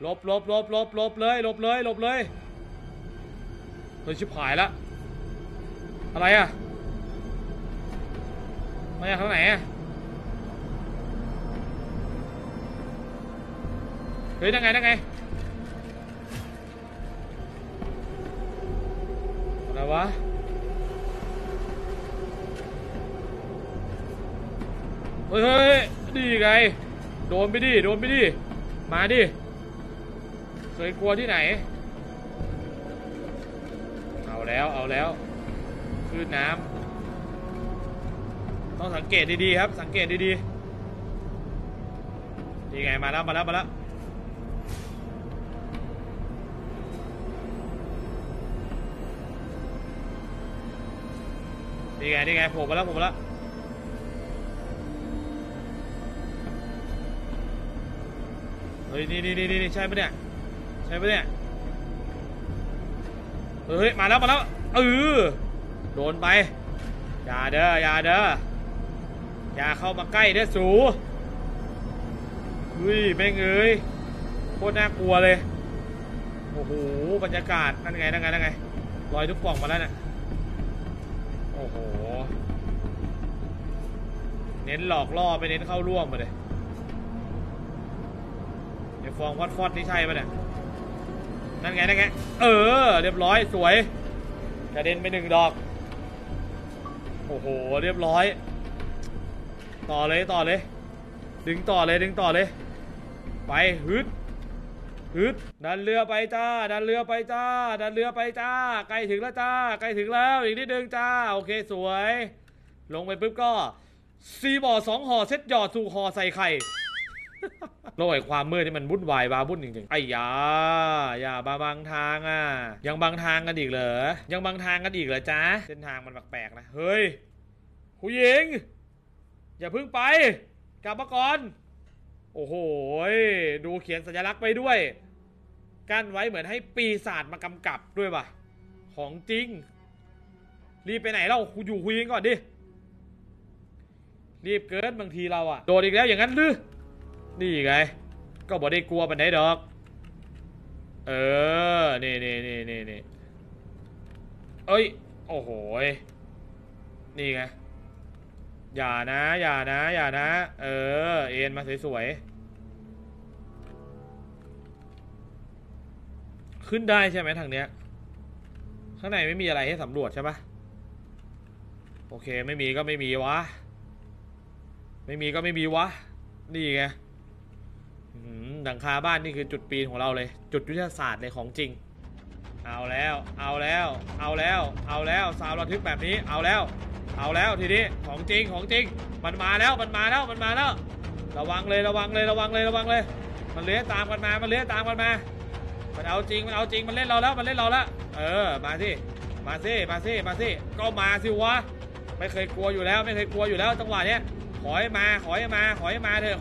หลบเลยหลบเลยเฮ้ยชิบหายละอะไรอะมาจากทางไหนอะเฮ้ยนั่งไงอะไรวะเฮ้ยดีไงโดนไปดิมาดิเคยกลัวที่ไหนเอาแล้วคลื่นน้ำต้องสังเกตดีๆครับสังเกตดีๆนี่ไงมาแล้วนี่ไงโผล่มาแล้วเฮ้ยนี่ใช่ปะเนี่ยเฮ้ยมาแล้วโดนไปอย่าเด้ออย่าเข้ามาใกล้เด้อสูเฮ้ยแม่งเอ้ยโคตรน่ากลัวเลยโอ้โหบรรยากาศนั่นไงลอยทุกป่องมาแล้วน่ะโอ้โหเน้นหลอกล่อไปเน้นเข้าร่วมมาเลยไอ้ฟองฟอดนี่ใช่ปะเนี่ยนั่นไงเรียบร้อยสวยกระเด็นไป1 ดอกโอ้โหเรียบร้อยต่อเลยดึงต่อเลยไปฮึดดันเรือไปจ้าใกล้ถึงแล้วอีกนิดนึงจ้าโอเคสวยลงไปปุ๊บก็ซีบอ2 ห่อเซ็ตหยอดสู่ห่อใส่ไข่โลกแห่งความมืดที่มันวุ่นวายวุ่นจริงๆไอ้อย่าบางทางอ่ะยังบางทางกันอีกเหรอจ๊ะเส้นทางมันแปลกๆนะเฮ้ยผู้หญิงอย่าเพิ่งไปกลับมาก่อนโอ้โหดูเขียนสัญลักษณ์ไปด้วยกั้นไว้เหมือนให้ปีศาจมากำกับด้วยป่ะของจริงรีบไปไหนเราอยู่คุยกันก่อนดิรีบเกินบางทีเราอะโดดอีกแล้วอย่างนั้นหรือนี่ไงก็บอกได้กลัวปันไหนดอกนี่เอ้ยโอ้โหนี่ไงอย่านะเอ็นมาสวยๆขึ้นได้ใช่ไหมทางเนี้ยข้างในไม่มีอะไรให้สำรวจใช่ปะโอเคไม่มีก็ไม่มีวะนี่ไงหลังคาบ้านนี่คือจุดปีนของเราเลยจุดยุทธศาสตร์เลยของจริงเอาแล้วสาวระทึกแบบนี้เอาแล้วทีนี้ของจริงมันมาแล้วระวังเลยมันเลื้อยตามกันมามันเอาจริงมันเล่นเราแล้วมาสิก็มาสิวะไม่เคยกลัวอยู่แล้วจังหวะเนี้ยขอให้มาเถอะ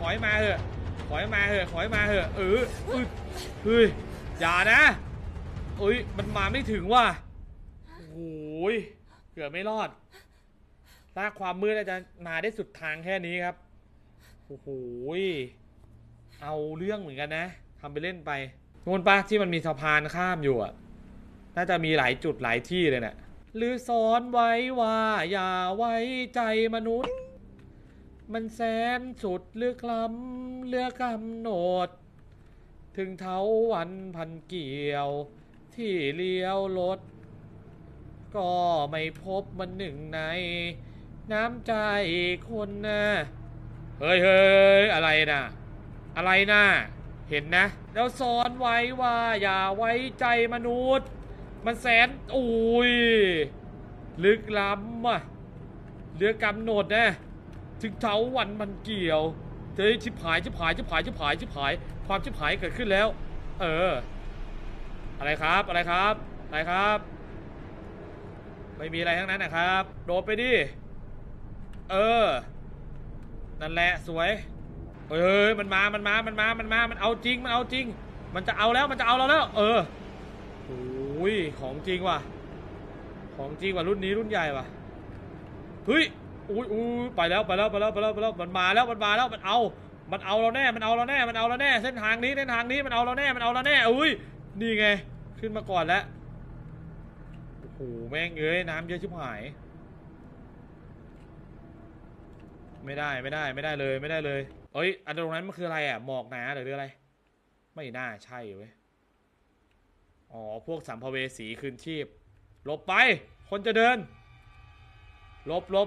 เฮ้ยอย่านะมันมาไม่ถึงว่ะโอ้ยเกือบไม่รอดถ้าความมืดจะมาได้สุดทางแค่นี้ครับโอ้โหเอาเรื่องเหมือนกันนะทำไปเล่นไปนู่นปะที่มันมีสะพานข้ามอยู่อ่ะน่าจะมีหลายจุดหลายที่เลยเนี่ยหรือสอนไว้ว่าอย่าไว้ใจมนุษย์มันแสนสุดลึกล้ำเลือกำหนดถึงเท้าวันพันเกี่ยวที่เลี้ยวรถก็ไม่พบมันหนึ่งในน้ำใจคนนะเฮ้ยอะไรนะเห็นนะแล้วสอนไว้ว่าอย่าไว้ใจมนุษย์มันแสนลึกล้ำอ่ะเรือกำหนดนะถึงเท้าวันมันเกี่ยวเฮ้ยชิบหายความชิบหายเกิดขึ้นแล้วอะไรครับไม่มีอะไรทั้งนั้นนะครับโดดไปดินั่นแหละสวยมันมามันเอาจริงมันจะเอาเราแล้วโอ้ยของจริงว่ะรุ่นนี้รุ่นใหญ่ว่ะเฮ้ยอุ้ยไปแล้วมันมาแล้วมันมันเอาเราแน่มันเอาเราแน่มันเอาเราแน่เส้นทางนี้มันเอาเราแน่มันเอาเราแน่อุ้ยนี่ไงขึ้นมาก่อนแล้วโอ้โหแม่งเอ้ยน้ำเยอะชิบหายไม่ได้เลยเอ้ยอันตรงนั้นมันคืออะไรอ่ะหมอกหนาหรืออะไรไม่น่าใช่เว้ยอ๋อพวกสัมภเวสีคืนชีพหลบไปคนจะเดินหลบเลย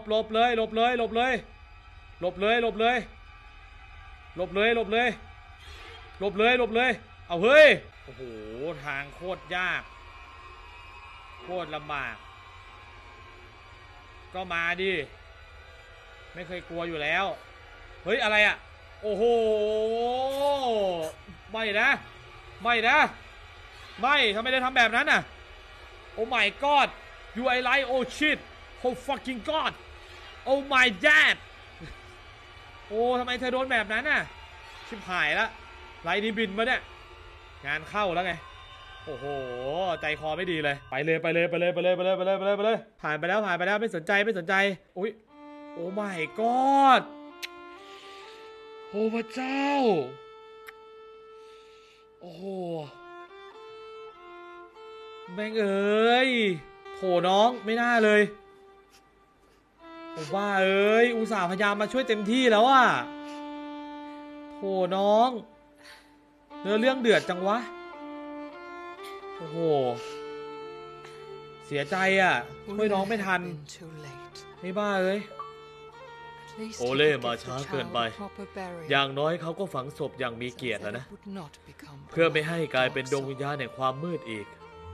เอาเฮ้ยโอ้โหทางโคตรยากโคตรลำบากก็มาดิไม่เคยกลัวอยู่แล้วเฮ้ยอะไรอ่ะโอ้โหไม่นะไม่ทำไมได้ทำแบบนั้นน่ะโอ้ my god you I like oh shit oh fucking god oh my dad โอ้ทำไมเธอโดนแบบนั้นน่ะชิบหายละไลนี่บินมาเนี่ยงานเข้าแล้วไงโอ้โหใจคอไม่ดีเลยไปเลยผ่านไปแล้วไม่สนใจอุ้ยโอ้ my god โอ้พระเจ้าโอ้โหแม่งเอ้ยโถน้องไม่น่าเลยผมว่าเอ้ยอุตส่าห์พยายามมาช่วยเต็มที่แล้วอ่ะโถน้องเนื้อเรื่องเดือดจังวะโอ้โหเสียใจอ่ะช่วยน้องไม่ทันไม่บ้าเลยโอเล่มาช้าเกินไปอย่างน้อยเขาก็ฝังศพอย่างมีเกียรติแล้วนะเพื่อไม่ให้กลายเป็นดวงวิญญาณแห่งความมืดอีก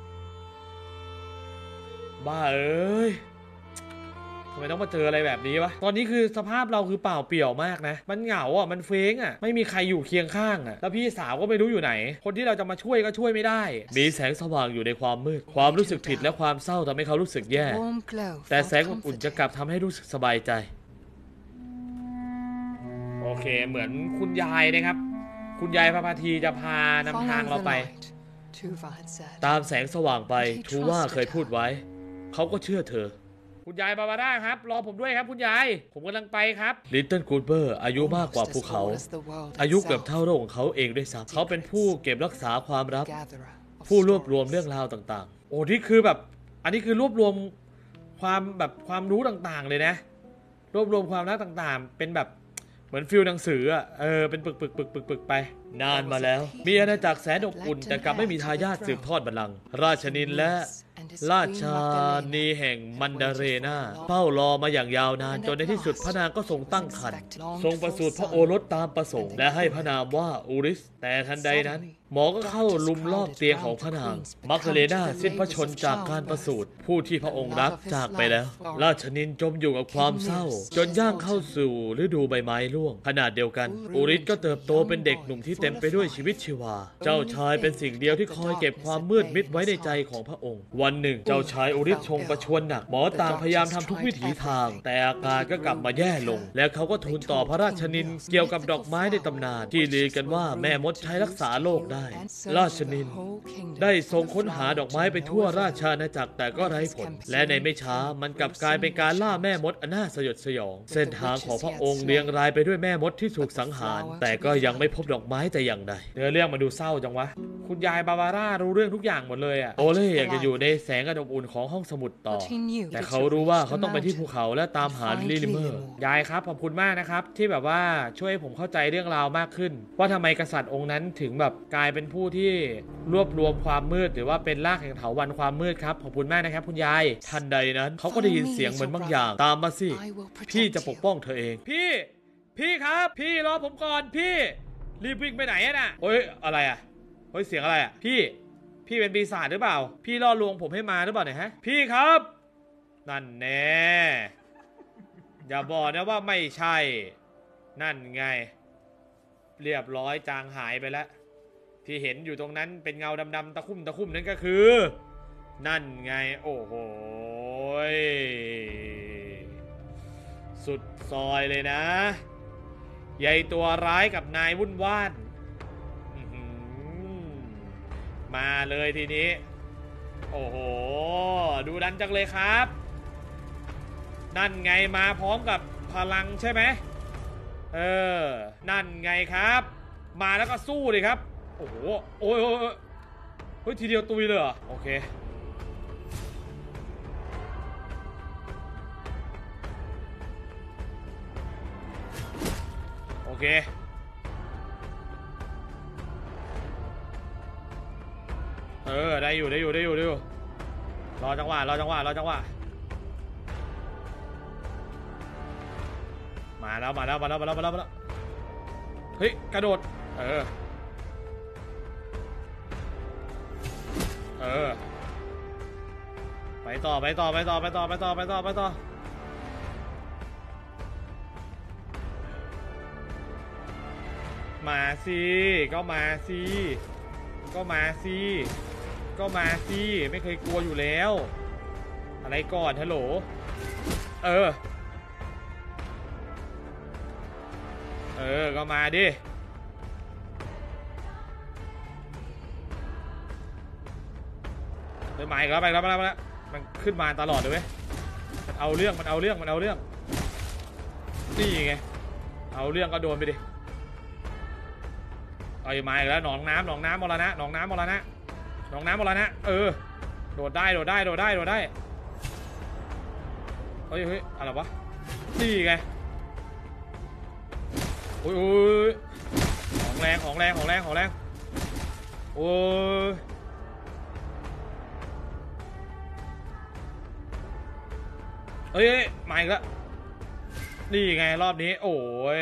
บ้าเอ้ยทำไมต้องมาเจออะไรแบบนี้วะตอนนี้คือสภาพเราคือเปล่าเปลี่ยวมากนะมันเหงาอ่ะมันเฟ้งอ่ะไม่มีใครอยู่เคียงข้างอ่ะแล้วพี่สาวก็ไม่รู้อยู่ไหนคนที่เราจะมาช่วยก็ช่วยไม่ได้มีแสงสว่างอยู่ในความมืดความรู้สึกผิดและความเศร้าทำให้เขารู้สึกแย่แต่แสงอบอุ่นจะกลับทำให้รู้สึกสบายใจโอเคเหมือนคุณยายนะครับคุณยายพระพาทีจะพานำทางเราไปตามแสงสว่างไปทูว่าเคยพูดไว้เขาก็เชื่อเธอคุณยายบาบาร่าครับรอผมด้วยครับคุณยายผมกำลังไปครับลิตเติ้ลกูดเบอร์อายุมากกว่าภูเขาอายุเกือบเท่าโลกของเขาเองด้วยซ้ำเขาเป็นผู้เก็บรักษาความลับผู้รวบรวมเรื่องราวต่างๆโอ้นี่คือแบบอันนี้คือรวบรวมความรู้ต่างๆเลยนะรวบรวมความรักต่างๆเป็นแบบเหมือนฟิลหนังสืออ่ะเป็นปึกไปนานมาแล้วมีอาณาจักรแสนอบอุ่นแต่กลับไม่มีทายาทสืบทอดบัลลังก์ราชนินและราชานีแห่งมันดาเรนาเฝ้ารอมาอย่างยาวนานจนในที่สุดพระนางก็ทรงตั้งครรภ์ทรงประสูติพระโอรสตามประสงค์และให้พระนามว่าอูริสแต่ทันใดนั้นหมอก็เข้าลุมรอบเตียงของพระนางมักเลนาสิ้นพระชนจากการประสูติผู้ที่พระองค์รักจากไปแล้วราชนินจมอยู่กับความเศร้าจนย่างเข้าสู่ฤดูใบไม้ร่วงขณะเดียวกันอูริสก็เติบโตเป็นเด็กหนุ่มที่เต็มไปด้วยชีวิตชีวาเจ้าชายเป็นสิ่งเดียวที่คอยเก็บความมืดมิดไว้ในใจของพระองค์วันหนึ่งเจ้าชายอูริสชงประชวรหนักหมอต่างพยายามทำทุกวิถีทางแต่อาการก็กลับมาแย่ลงและเขาก็ทูลต่อพระราชนินเกี่ยวกับดอกไม้ในตำนานที่ลือกันว่าแม่มดใช้รักษาโรคได้ราชนินได้ทรงค้นหาดอกไม้ไปทั่วราชอาณาจักรแต่ก็ไร้ผลและในไม่ช้ามันกลับกลายเป็นการล่าแม่มดอันน่าสยดสยองเส้นทางของพระองค์เรียงรายไปด้วยแม่มดที่ถูกสังหารแต่ก็ยังไม่พบดอกไม้แต่อย่างใดเนื้อเรื่องมาดูเศร้าจังวะคุณยายบาบาร่ารู้เรื่องทุกอย่างหมดเลยอ่ะโอเล่อยากจะอยู่ในแสงอันอบอุ่นของห้องสมุดต่อแต่เขารู้ว่าเขาต้องไปที่ภูเขาและตามหาลิลิเมอร์ยายครับขอบคุณมากนะครับที่แบบว่าช่วยผมเข้าใจเรื่องราวมากขึ้นว่าทำไมกษัตริย์องค์นั้นถึงแบบกลายเป็นผู้ที่รวบรวมความมืดหรือว่าเป็นรากแห่งเถาวัลย์ความมืดครับขอบคุณมากนะครับคุณยายทันใดนั้นเขาก็ได้ยินเสียงเหมือนบางอย่างตามมาสิพี่จะปกป้องเธอเองพี่ครับพี่รอผมก่อนพี่รีบวิ่งไปไหนอะน่ะโอ้ยอะไรอะเฮ้ยเสียงอะไรอะพี่เป็นปีศาจหรือเปล่าพี่ล่อลวงผมให้มาหรือเปล่าเนี่ยฮะพี่ครับนั่นแน่อย่าบอกนะว่าไม่ใช่นั่นไงเรียบร้อยจางหายไปแล้วที่เห็นอยู่ตรงนั้นเป็นเงาดำๆตะคุ่มนั่นก็คือนั่นไงโอ้โหสุดซอยเลยนะใหญ่ตัวร้ายกับนายวุ่นว่านมาเลยทีนี้โอ้โหดูดันจังเลยครับนั่นไงมาพร้อมกับพลังใช่ไหมเออนั่นไงครับมาแล้วก็สู้เลยครับโอ้โหโอ้ยเฮ้ยทีเดียวตุยเลยเหรอโอเคโอเคได้อยู่รอจังหวะมาแล้วเฮ้ยกระโดดไปต่อมาสิก็มาสิไม่เคยกลัวอยู่แล้วอะไรก่อนฮัลโหลก็มาดิเดินมาอีกแล้วไปแล้วมันขึ้นมาตลอดเลยเว้ยมันเอาเรื่องนี่ไงเอาเรื่องก็โดนไปดิเอาอีกมาอีกแล้วหนองน้ำมรณะโดดได้เฮ้ยอะไรวะนี่ไงโอ้ยของแรงโอ้ยเฮ้ยมาอีกแล้วนี่ไงรอบนี้โอ้ย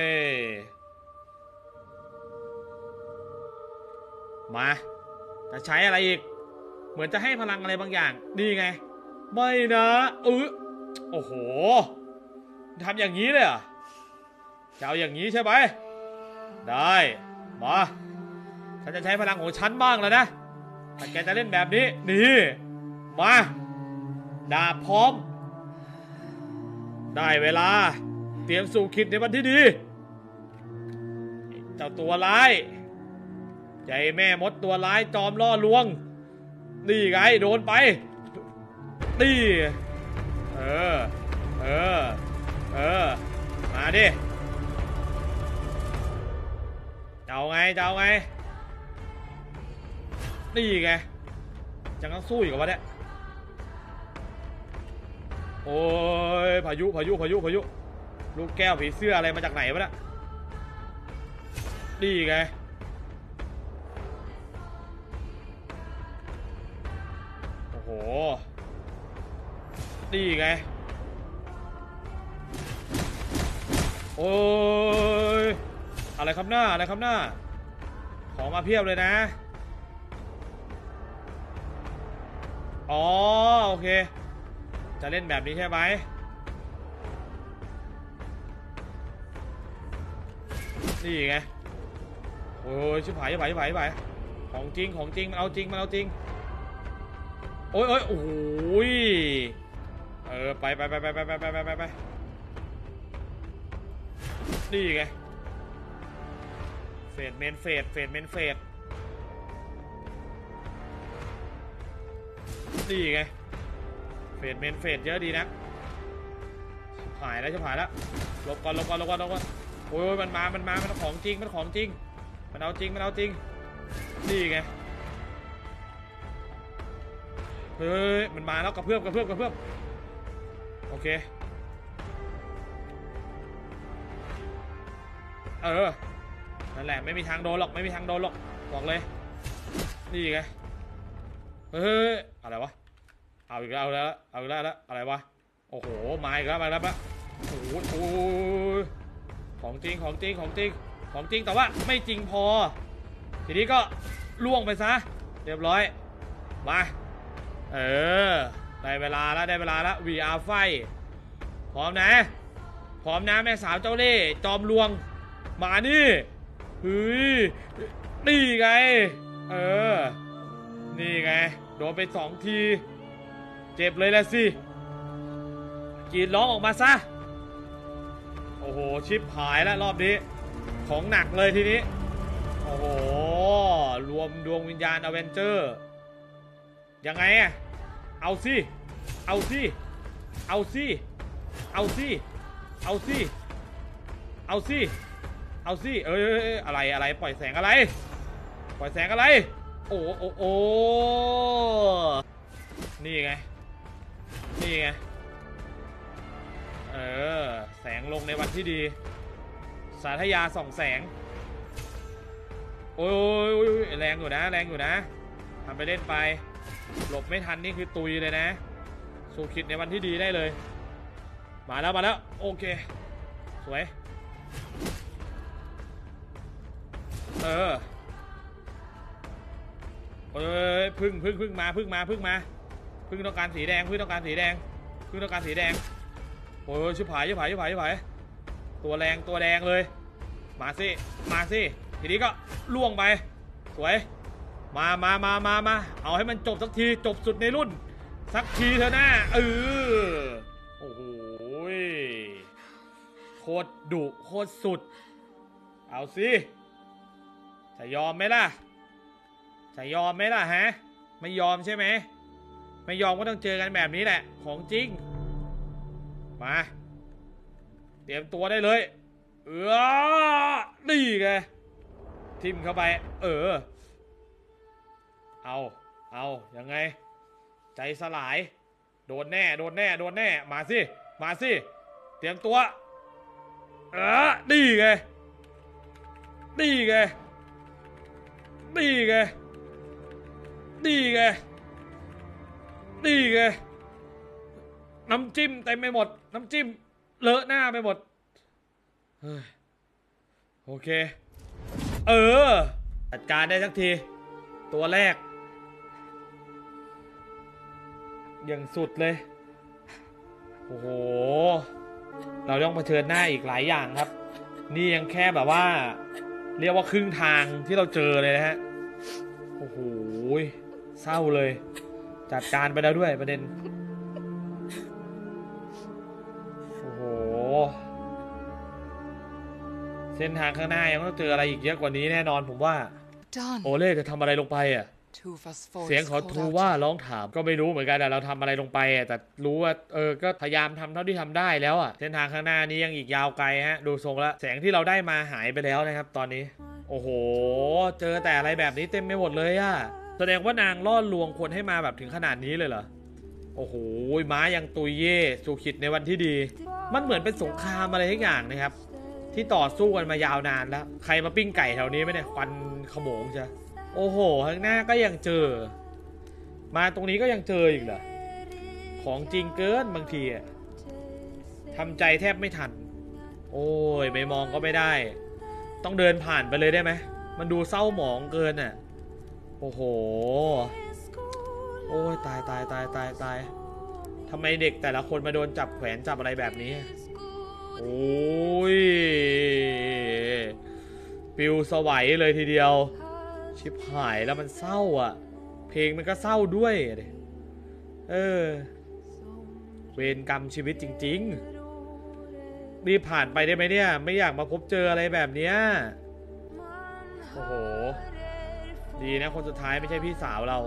มาจะใช้อะไรอีกเหมือนจะให้พลังอะไรบางอย่างนี่ไงไม่นะโอ้โหทำอย่างนี้เลยอ่ะจะเอาอย่างนี้ใช่ไหมได้มาฉันจะใช้พลังของฉันบ้างแล้วนะถ้าแกจะเล่นแบบนี้นี่มาดาบพร้อมได้เวลาเตรียมสู่ขิดในวันที่ดีเจ้าตัวร้ายใจแม่มดตัวร้ายจอมล่อลวงนี่ไงโดนไปนี่มาดิเจ้าไงนี่ไงจะต้องสู้อีกวะเนี่ยโอ้ยพายุลูกแก้วผีเสื้ออะไรมาจากไหนวะเนี่ยนี่ไงโอ้โหนี่ไงโอ้ยอะไรครับหน้าของมาเพียบเลยนะอ๋อโอเคจะเล่นแบบนี้ใช่ไหมนี่ไงโอ้ยชิบหายของจริงมันเอาจริงโอ้ยโอ้ยไปนี่ไงเฟดเมนเฟดนี่ไงเฟดเมนเฟดเยอะดีนะหายแล้วลบก่อนโอ้ยมันมามันของจริงมันเอาจริงนี่ไงเฮ้ยมันมาแล้วกระเพื่อมโอเคนั่นแหละไม่มีทางโดนหรอกบอกเลยนี่ไงเฮ้ยอะไรวะเอาอีกแล้วอะไรวะโอ้โหมาอีกแล้วโอ้โหของจริงแต่ว่าไม่จริงพอทีนี้ก็ล่วงไปซะเรียบร้อยมาได้เวลาแล้ว VR ไฟพร้อมนะแม่สาวเจ้าเล่ห์จอมลวงมานี่เฮ้ยนี่ไงนี่ไงโดนไป2 ทีเจ็บเลยละสิกรีดร้องออกมาซะโอ้โหชิปหายแล้วรอบนี้ของหนักเลยทีนี้โอ้โหรวมดวงวิญญาณอเวนเจอร์ยังไงอะเอาสิเอาสิอะไรปล่อยแสงอะไรปล่อยแสงอะไรโอ้นี่ไงแสงลงในวันที่ดีสาธยาส่องแสงโอ้ยแรงอยู่นะทำไปเล่นไปหลบไม่ทันนี่คือตุยเลยนะสู่ขิดในวันที่ดีได้เลยมาแล้วโอเคสวยพึ่งมาต้องการสีแดงต้องการสีแดงโอ้ยชิบหายตัวแดงเลยมาสิทีนี้ก็ล่วงไปสวยมาเอาให้มันจบสักทีจบสุดในรุ่นสักทีเถอะนะโอ้โหโคตรดุโคตรสุดเอาสิจะยอมไหมล่ะฮะไม่ยอมใช่ไหมไม่ยอมก็ต้องเจอกันแบบนี้แหละของจริงมาเตรียมตัวได้เลยนี่ไงทิมเข้าไปเอายังไงใจสลายโดนแน่มาสิเตรียมตัวนี่ไงน้ำจิ้มเต็มไปหมดน้ำจิ้มเลอะหน้าไปหมดโอเคจัดการได้สักทีตัวแรกอย่างสุดเลยโอ้โหเราต้องเผชิญหน้าอีกหลายอย่างครับนี่ยังแค่แบบว่าเรียกว่าครึ่งทางที่เราเจอเลยนะฮะโอ้โหเศร้าเลยจัดการไปแล้วด้วยประเด็นโอ้โหเส้นทางข้างหน้ายังต้องเจออะไรอีกเยอะกว่านี้แน่นอนผมว่าโอเล่จะทำอะไรลงไปอ่ะเสียงของทูว่าร้องถามก็ไม่รู้เหมือนกันแต่เราทำอะไรลงไปอ่ะแต่รู้ว่าก็พยายามทำเท่าที่ทำได้แล้วอ่ะเส้นทางข้างหน้านี้ยังอีกยาวไกลฮะดูทรงแล้วแสงที่เราได้มาหายไปแล้วนะครับตอนนี้โอ้โหเจอแต่อะไรแบบนี้เต็มไปหมดเลยอ่ะแสดงว่านางล่อลวงคนให้มาแบบถึงขนาดนี้เลยเหรอโอ้โหม้ายังตุยเย่สู่ขิดในวันที่ดีมันเหมือนเป็นสงครามอะไรทุกอย่างนะครับที่ต่อสู้กันมายาวนานแล้วใครมาปิ้งไก่แถวนี้ไหมเนี่ยควันขโมงใช่โอ้โหข้างหน้าก็ยังเจอมาตรงนี้ก็ยังเจออีกเหรอของจริงเกินบางทีอะทำใจแทบไม่ทันโอ้ยไม่มองก็ไม่ได้ต้องเดินผ่านไปเลยได้ไหมมันดูเศร้าหมองเกินอ่ะโอ้โหโอ้ยตายทำไมเด็กแต่ละคนมาโดนจับแขวนจับอะไรแบบนี้โอ้ยปิวสวัยเลยทีเดียวชิบหายแล้วมันเศร้าอ่ะเพลงมันก็เศร้าด้วยเวรกรรมชีวิตจริงๆรีบผ่านไปได้ไหมเนี่ยไม่อยากมาพบเจออะไรแบบเนี้ยโอ้โหดีนะคนสุดท้ายไม่ใช่พี่สาวเรา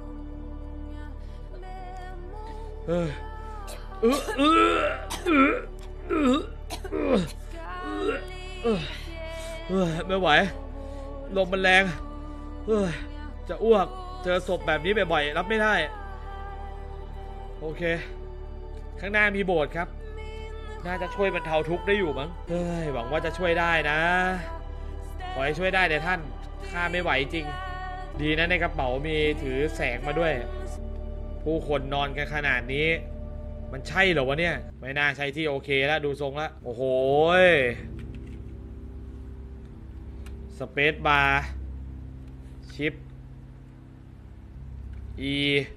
ไม่ไหวลมมันแรงจะอ้วกเจอศพแบบนี้บ่อยๆรับไม่ได้โอเคข้างหน้ามีโบสถ์ครับน่าจะช่วยบรรเทาทุกข์ได้อยู่มั้งหวังว่าจะช่วยได้นะขอให้ช่วยได้แต่ท่านข้าไม่ไหวจริงดีนะในกระเป๋ามีถือแสงมาด้วยผู้คนนอนกันขนาดนี้มันใช่เหรอวะเนี่ยไม่น่าใช่ที่โอเคแล้วดูทรงแล้วโอ้โหสเปซบาร์ชิปE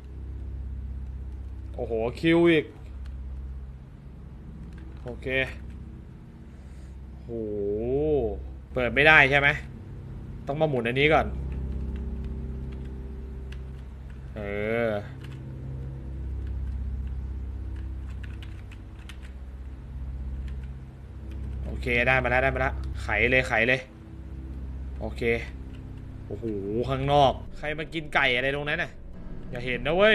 โอ้โหคิวอีกโอเคโหเปิดไม่ได้ใช่ไหมต้องมาหมุนอันนี้ก่อนโอเคได้มาแล้วไขเลยโอเคโอ้โหข้างนอกใครมากินไก่อะไรตรงนั้นน่ะอย่าเห็นนะเว้ย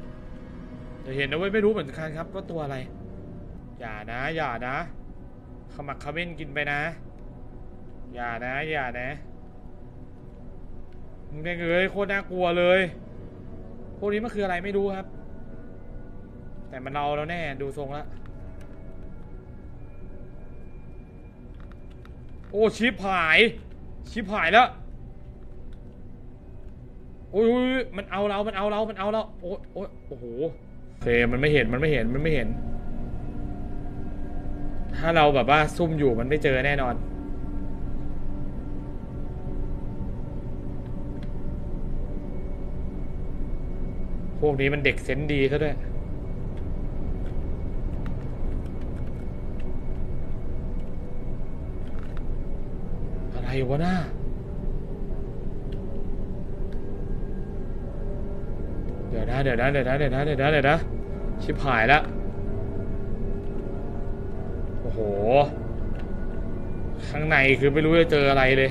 ไม่รู้เหมือนกันครับว่าตัวอะไรอย่านะขมักเขม้นกินไปนะอย่านะอย่านะมึงแม่งเอ้ยโคตรน่ากลัวเลยพวกนี้มันคืออะไรไม่รู้ครับแต่มันเอาแล้วแน่ดูทรงแล้วโอ้ชิบหายชิบหายแล้วโอ้ยมันเอาเรามันเอาเรามันเอาเราโอ้โอ้โอ้โหโอเคมันไม่เห็นมันไม่เห็นมันไม่เห็นถ้าเราแบบว่าซุ่มอยู่มันไม่เจอแน่นอนพวกนี้มันเด็กเซนส์ดีซะด้วยอะไรวะน่าเดี๋ยวนะชิบหายแล้วโอ้โหข้างในคือไม่รู้จะเจออะไรเลย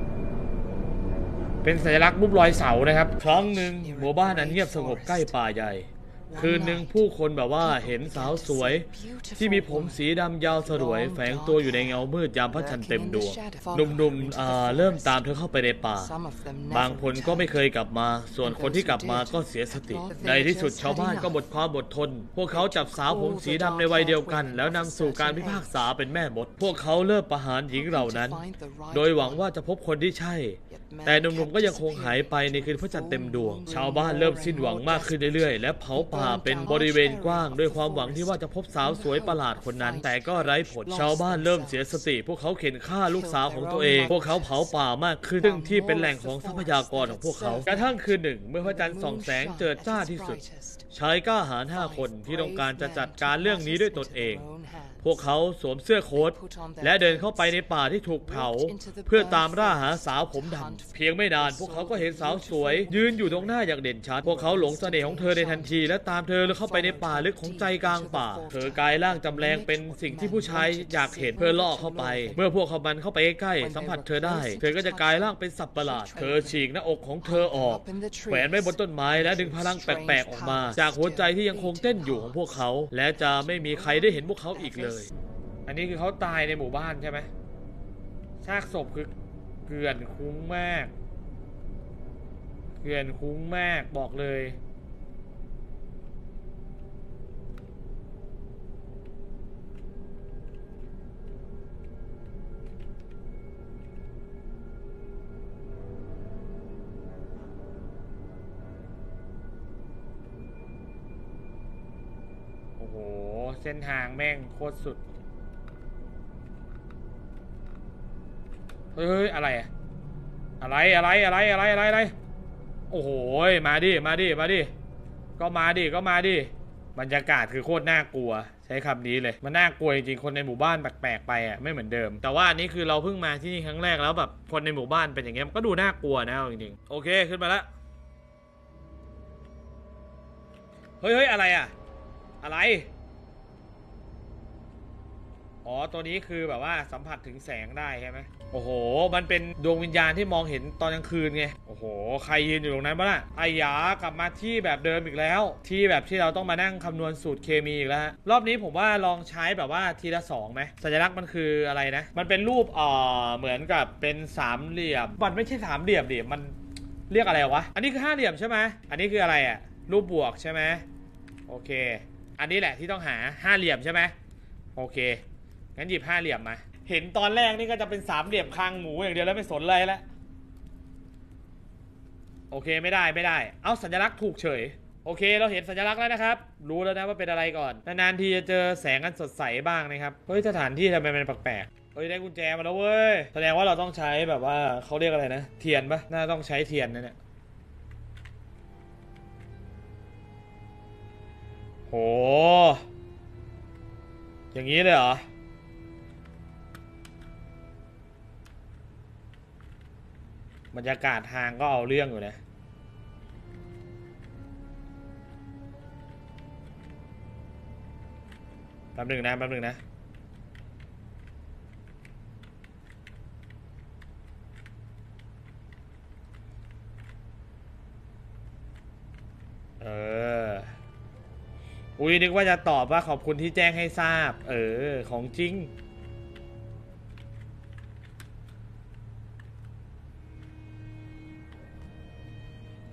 เป็นสัญลักษณ์รูปรอยเสานะครับครั้งหนึ่งหมู่บ้านอันเงียบสงบใกล้ป่าใหญ่คืนหนึ่งผู้คนแบบว่าเห็นสาวสวยที่มีผมสีดำยาวสลวยแฝงตัวอยู่ในเงามืดยามพระจันทร์เต็มดวงหนุ่มๆเริ่มตามเธอเข้าไปในป่าบางคนก็ไม่เคยกลับมาส่วนคนที่กลับมาก็เสียสติในที่สุดชาวบ้านก็หมดความอดทนพวกเขาจับสาวผมสีดำในวัยเดียวกันแล้วนำสู่การพิพากษาเป็นแม่มดพวกเขาเริ่มประหารหญิงเหล่านั้นโดยหวังว่าจะพบคนที่ใช่แต่หนุ่มๆก็ยังคงหายไปในคืนพระจันทร์เต็มดวงชาวบ้านเริ่มสิ้นหวังมากขึ้นเรื่อยๆและเผาป่าเป็นบริเวณกว้างด้วยความหวังที่ว่าจะพบสาวสวยประหลาดคนนั้นแต่ก็ไร้ผลชาวบ้านเริ่มเสียสติพวกเขาเข็นฆ่าลูกสาวของตัวเองพวกเขาเผาป่ามากขึ้นซึ่งที่เป็นแหล่งของทรัพยากรของพวกเขากระทั่งคืนหนึ่งเมื่อพระจันทร์ส่องแสงเจิดจ้าที่สุดชายกล้าหาญ5 คนที่ต้องการจะจัดการเรื่องนี้ด้วยตนเองพวกเขาสวมเสื้อโค้ทและเดินเข้าไปในป่าที่ถูกเผาเพื่อตามล่าหาสาวผมดำเพียงไม่นานพวกเขาก็เห็นสาวสวยยืนอยู่ตรงหน้าอย่างเด่นชัดพวกเขาหลงเสน่ห์ของเธอในทันทีและตามเธอเข้าไปในป่าลึกของใจกลางป่าเธอกลายร่างจำแรงเป็นสิ่งที่ผู้ชายอยากเห็นเพื่อล่อเข้าไปเมื่อพวกเขามันเข้าไปใกล้ๆสัมผัสเธอได้เธอก็จะกลายร่างเป็นสัตว์ประหลาดเธอฉีกหน้าอกของเธอออกแขวนไว้บนต้นไม้และดึงพลังแปลกๆออกมาจากหัวใจที่ยังคงเต้นอยู่ของพวกเขาและจะไม่มีใครได้เห็นพวกเขาอีกเลยอันนี้คือเขาตายในหมู่บ้านใช่ไหมซากศพคือเกลื่อนคุ้งมากเกลื่อนคุ้งมากบอกเลยโอ้โหเส้นทางแม่งโคตรสุดเฮ้ยอะไรอะไรโอ้โหมาดิก็มาดิบรรยากาศคือโคตรน่ากลัวใช้คำนี้เลยมันน่ากลัวจริงๆคนในหมู่บ้านแปลกๆไปอ่ะไม่เหมือนเดิมแต่ว่าอันนี้คือเราเพิ่งมาที่นี่ครั้งแรกแล้วแบบคนในหมู่บ้านเป็นอย่างเงี้ยมันก็ดูน่ากลัวนะจริงๆโอเคขึ้นมาแล้วเฮ้ยอะไรอ่ะอะไรอ๋อตัวนี้คือแบบว่าสัมผัสถึงแสงได้ใช่ไหมโอ้โหมันเป็นดวงวิญญาณที่มองเห็นตอนกลางคืนไงโอ้โหใครยืนอยู่ตรงนั้นบ้างล่ะไอ้ยากลับมาที่แบบเดิมอีกแล้วที่แบบที่เราต้องมานั่งคำนวณสูตรเคมีอีกแล้วรอบนี้ผมว่าลองใช้แบบว่าทีละ2ไหมสัญลักษณ์มันคืออะไรนะมันเป็นรูปเหมือนกับเป็นสามเหลี่ยมมันไม่ใช่สามเหลี่ยมดิมันเรียกอะไรวะอันนี้คือ5 เหลี่ยมใช่ไหมอันนี้คืออะไรอ่ะรูปบวกใช่ไหมโอเคอันนี้แหละที่ต้องหา5 เหลี่ยมใช่ไหมโอเคงั้นหยิบ5 เหลี่ยมมาเห็นตอนแรกนี่ก็จะเป็น3 เหลี่ยมคางหมูอย่างเดียวแล้วไม่สนเลยแล้วโอเคไม่ได้เอาสัญลักษณ์ถูกเฉยโอเคเราเห็นสัญลักษณ์แล้วนะครับรู้แล้วนะว่าเป็นอะไรก่อนนานๆทีจะเจอแสงอันสดใสบ้างนะครับเฮ้ยสถานที่ทำไมมันแปลกๆเฮ้ยได้กุญแจมาแล้วเว้ยแสดงว่าเราต้องใช้แบบว่าเขาเรียกอะไรนะเทียนปะน่าต้องใช้เทียนนะเนี่ยโหอย่างนี้เลยเหรอบรรยากาศทางก็เอาเรื่องอยู่นะแป๊บหนึ่งนะอุ้ยนึกว่าจะตอบว่าขอบคุณที่แจ้งให้ทราบของจริง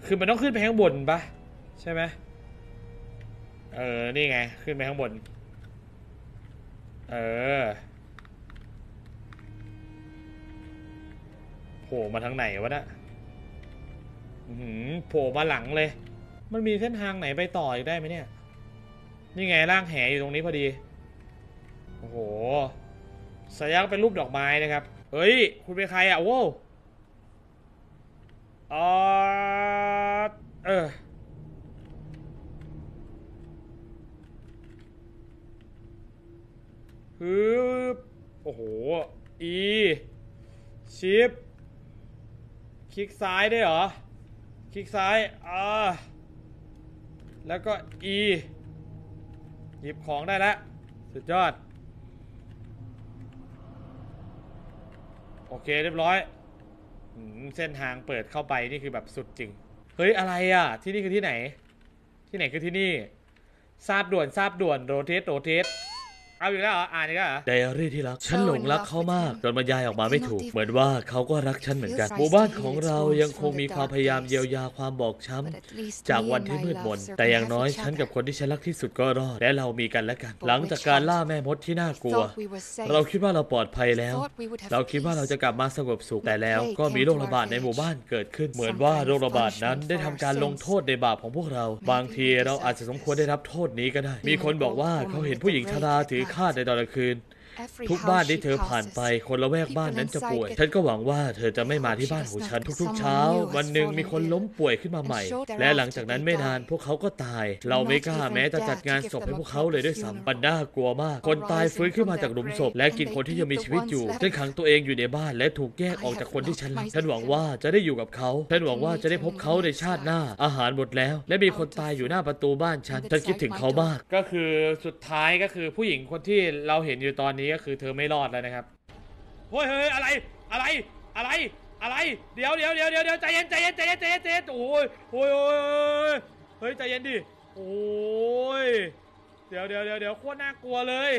คือมันต้องขึ้นไปข้างบนปะใช่ไหมนี่ไงขึ้นไปข้างบนโผล่มาทางไหนวะน่ะโผล่มาหลังเลยมันมีเส้นทางไหนไปต่ออีกได้ไหมเนี่ยนี่ไงร่างแหอยู่ตรงนี้พอดีโอ้โหสัญลักษณ์เป็นรูปดอกไม้นะครับเฮ้ยคุณเป็นใครอ่ะโว้ฮึบโอ้โหอีชิปคลิกซ้ายได้เหรอคลิกซ้ายแล้วก็ E หยิบของได้แล้วสุดยอดโอเคเรียบร้อยเส้นทางเปิดเข้าไปนี่คือแบบสุดจริงเฮ้ยอะไรอ่ะที่นี่คือที่ไหนที่ไหนคือที่นี่ทราบด่วนโรเทสเอาอยู่แล้วเหรออ่านอีกแล้วเหรอไดอารี่ที่รักฉันหลงรักเขามากจนบรรยายออกมาไม่ถูกเหมือนว่าเขาก็รักฉันเหมือนกันหมู่บ้านของเรายังคงมีความพยายามเยียวยาความบอบช้ำจากวันที่มืดมนแต่อย่างน้อยฉันกับคนที่ฉันรักที่สุดก็รอดและเรามีกันและกันหลังจากการล่าแม่มดที่น่ากลัวเราคิดว่าเราปลอดภัยแล้วเราคิดว่าเราจะกลับมาสงบสุขแต่แล้วก็มีโรคระบาดในหมู่บ้านเกิดขึ้นเหมือนว่าโรคระบาดนั้นได้ทำการลงโทษในบาปของพวกเราบางทีเราอาจจะสมควรได้รับโทษนี้ก็ได้มีคนบอกว่าเขาเห็นผู้หญิงชราถือคาดในตอนกลางคืนทุกบ้านที่เธอผ่านไปคนละแวกบ้านนั้นจะป่วยฉันก็หวังว่าเธอจะไม่มาที่บ้านของฉันทุกๆเช้าวันหนึ่งมีคนล้มป่วยขึ้นมาใหม่และหลังจากนั้นไม่นานพวกเขาก็ตายเราไม่กล้าแม้จะจัดงานศพให้พวกเขาเลยด้วยซ้ำมันน่ากลัวมากคนตายฟื้นขึ้นมาจากหลุมศพและกินคนที่ยังมีชีวิตอยู่ฉันขังตัวเองอยู่ในบ้านและถูกแยกออกจากคนที่ฉันรักฉันหวังว่าจะได้อยู่กับเขาฉันหวังว่าจะได้พบเขาในชาติหน้าอาหารหมดแล้วและมีคนตายอยู่หน้าประตูบ้านฉันคิดถึงเขามากก็คือสุดท้ายก็คือผู้หญิงคนที่เราเห็นอยู่ตอนนี้ก็คือเธอไม่รอดแล้วนะครับเฮ้ยอะไรเดี๋ยวใจเย็นโอ้ยเฮ้ยใจเย็นดิโอ้ยเดี๋ยวโคตรน่ากลัวเลย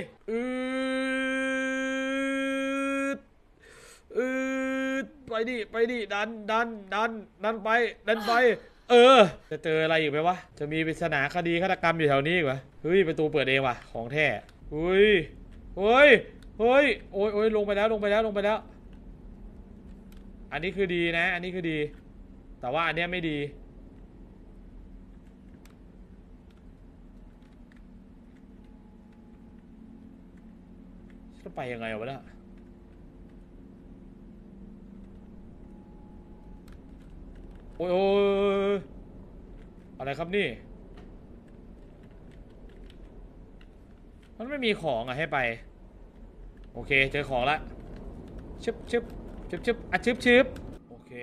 ไปดิดันไปจะเจออะไรอีกไหมวะจะมีปริศนาคดีฆาตกรรมอยู่แถวนี้อีกวะเฮ้ยประตูเปิดเองว่ะของแท้เฮ้ยโอ้ยลงไปแล้วอันนี้คือดีนะอันนี้คือดีแต่ว่าอันเนี้ยไม่ดีจะไปยังไงวะเนี่ยโอ้ยอะไรครับนี่มันไม่มีของอะให้ไปโอเคเจอของละชึบอ่ะชึบโอเค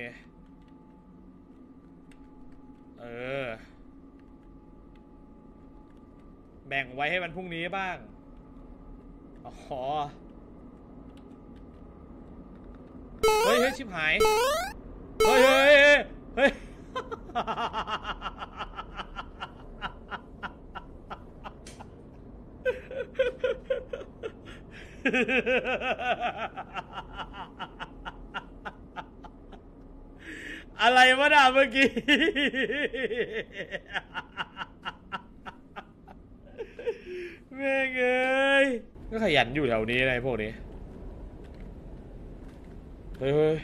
แบ่งไว้ให้มันพรุ่งนี้บ้างอ๋อเฮ้ยชิบหายเฮ้ยอะไรวะน่ะเมื่อกี้แม่งเอ้ยก็ขยันอยู่แถวนี้ไงพวกนี้เฮ้ย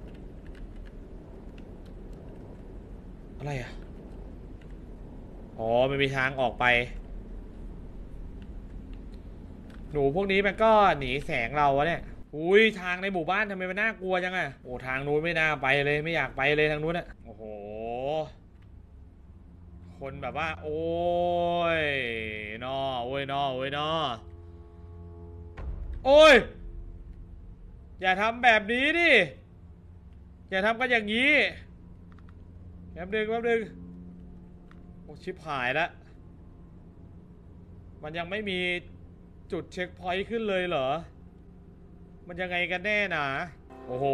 อะไรอ่ะอ๋อมันมีทางออกไปหนูพวกนี้มันก็หนีแสงเราวะเนี่ยอุ้ยทางในหมู่บ้านทำไมมันน่ากลัวจังอะโอ้ทางนู้นไม่น่าไปเลยไม่อยากไปเลยทางนู้นอะโอ้โหคนแบบว่าโอ้ยนอโอ้ยอย่าทำแบบนี้ดิอย่าทำกันอย่างนี้แป๊บนึงโอ้ชิบหายแล้วมันยังไม่มีจุดเช็คพอยต์ขึ้นเลยเหรอมันยังไงกันแน่นะโอ้โห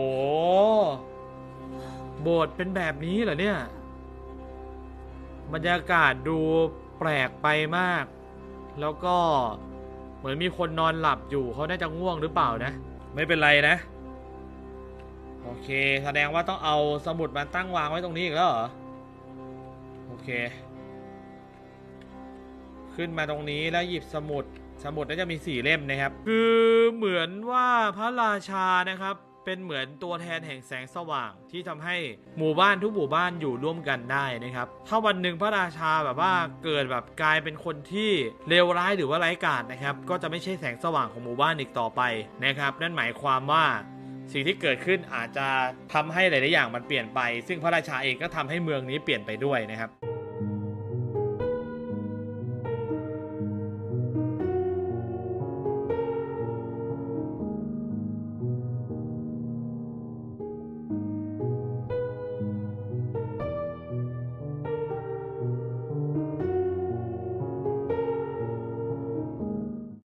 โบสถ์เป็นแบบนี้เหรอเนี่ยบรรยากาศดูแปลกไปมากแล้วก็เหมือนมีคนนอนหลับอยู่เขาน่าจะง่วงหรือเปล่านะไม่เป็นไรนะโอเคแสดงว่าต้องเอาสมุดมาตั้งวางไว้ตรงนี้อีกแล้วเหรอเคขึ้นมาตรงนี้แล้วหยิบสมุดน่าจะมี4 เล่มนะครับคือเหมือนว่าพระราชานะครับเป็นเหมือนตัวแทนแห่งแสงสว่างที่ทำให้หมู่บ้านทุกหมู่บ้านอยู่ร่วมกันได้นะครับถ้าวันหนึ่งพระราชาแบบว่าเกิดแบบกลายเป็นคนที่เลวร้ายหรือว่าไร้กาจนะครับก็จะไม่ใช่แสงสว่างของหมู่บ้านอีกต่อไปนะครับนั่นหมายความว่าสิ่งที่เกิดขึ้นอาจจะทำให้หลายๆอย่างมันเปลี่ยนไปซึ่งพระราชาเองก็ทำให้เมืองนี้เปลี่ยนไปด้วยนะครับ